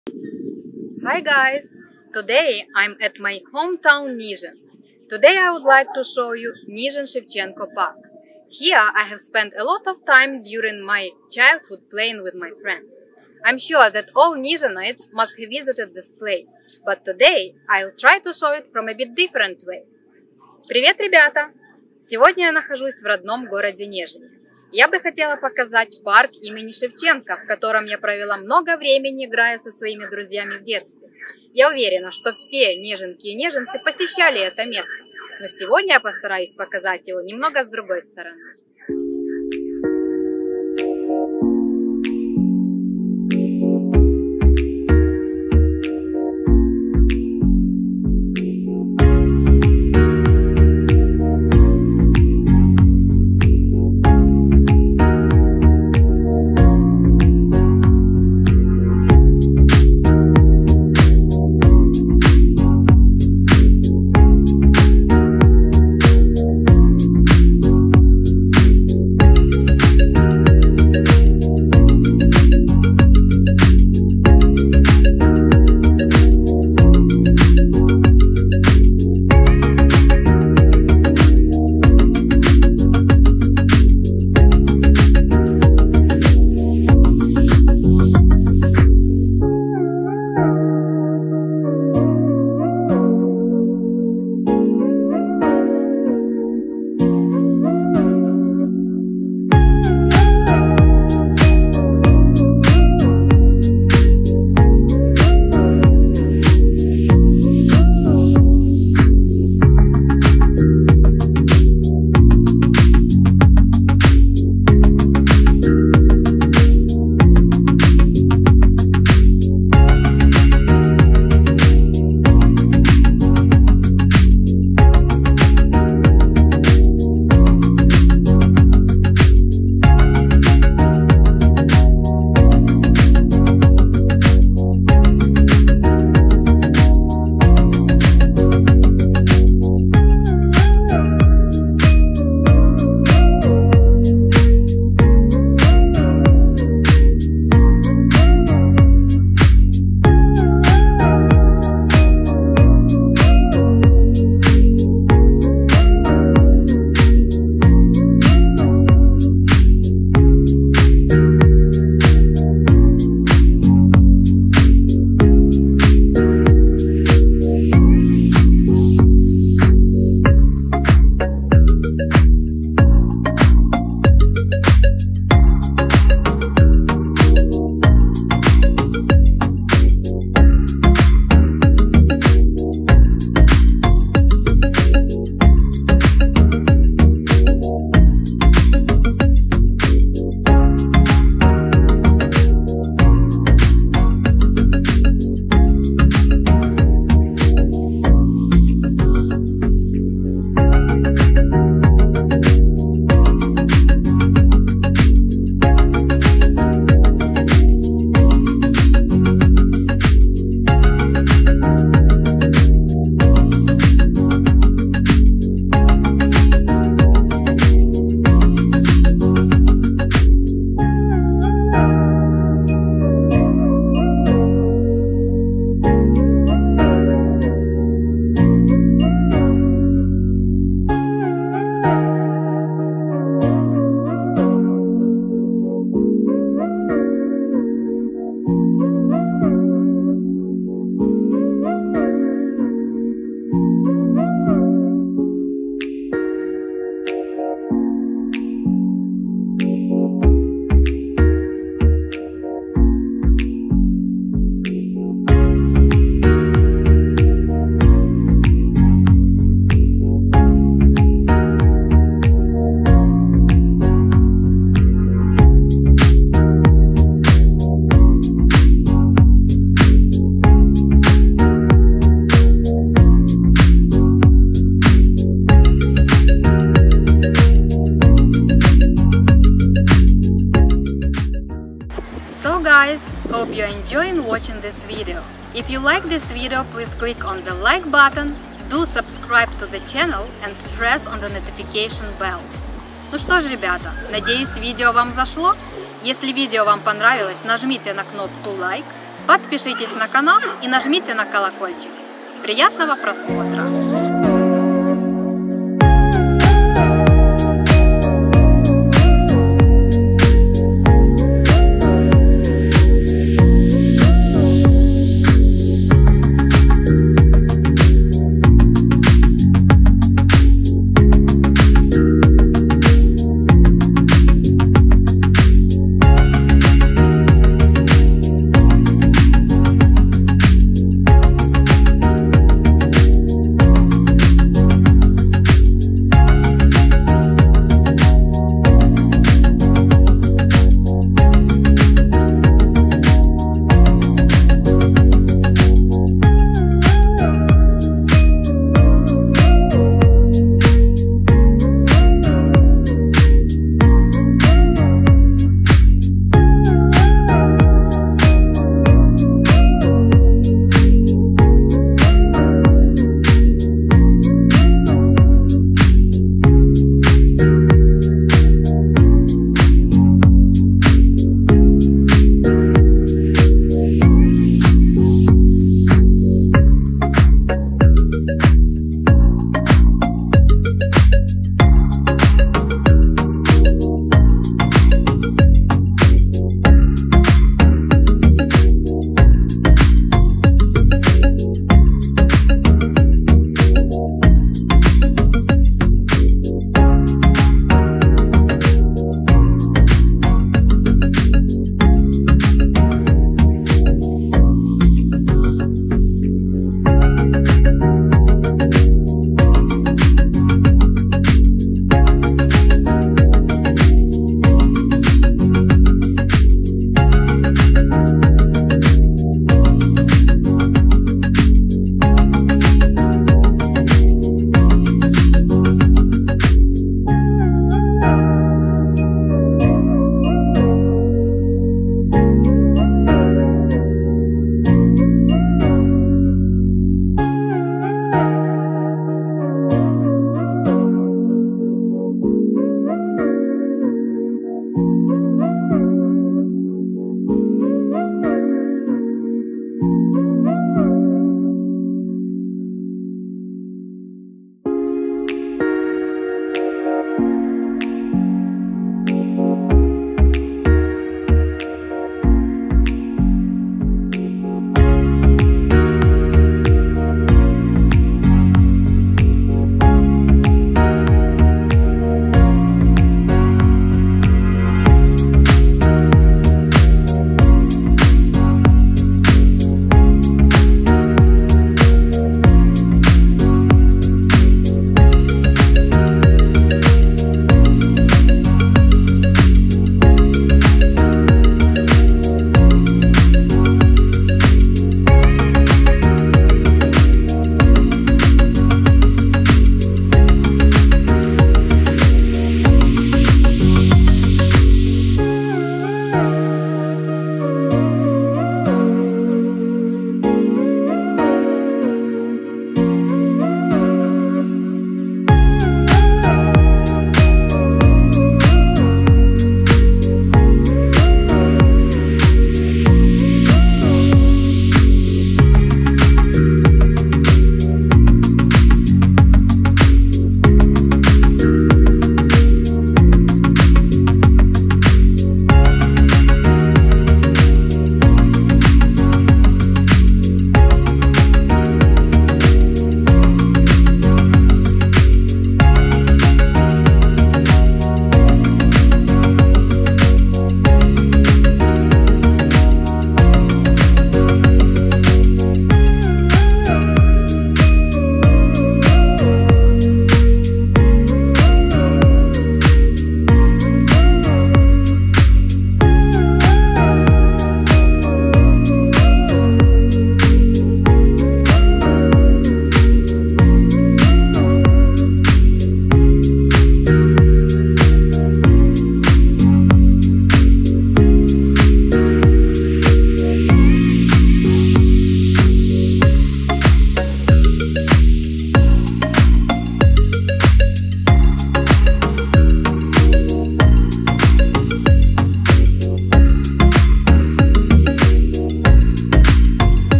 Hi guys! Today I'm at my hometown Nizhyn. Today I would like to show you Nizhyn Shevchenko Park. Here I have spent a lot of time during my childhood playing with my friends. I'm sure that all Nizhynites must have visited this place, but today I'll try to show it from a bit different way. Привет, ребята! Сегодня я нахожусь в родном городе Нежине. Я бы хотела показать парк имени Шевченко, в котором я провела много времени, играя со своими друзьями в детстве. Я уверена, что все неженки и неженцы посещали это место, но сегодня я постараюсь показать его немного с другой стороны. Guys, hope you're enjoying watching this video. If you like this video, please click on the like button, do subscribe to the channel and press on the notification bell. Ну что ж, ребята, надеюсь, видео вам зашло. Если видео вам понравилось, нажмите на кнопку лайк, Подпишитесь на канал и нажмите на колокольчик. Приятного просмотра!